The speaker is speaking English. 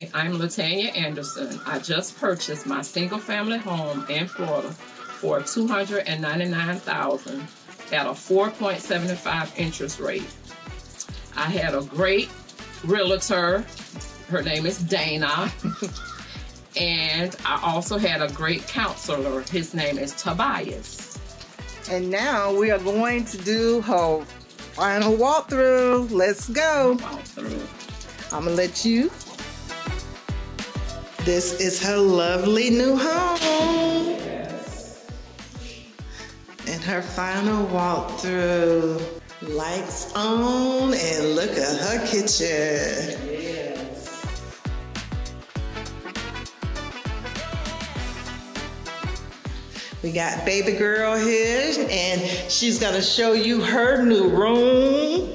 I'm Latanya Anderson. I just purchased my single-family home in Florida for $299,000 at a 4.75 interest rate. I had a great realtor. Her name is Dana. And I also had a great counselor. His name is Tobias. And now we are going to do her final walkthrough. Let's go. I'm gonna let you. This is her lovely new home. Yes. And her final walkthrough. Lights on, and look at her kitchen. Yes. We got baby girl here, and she's gonna show you her new room.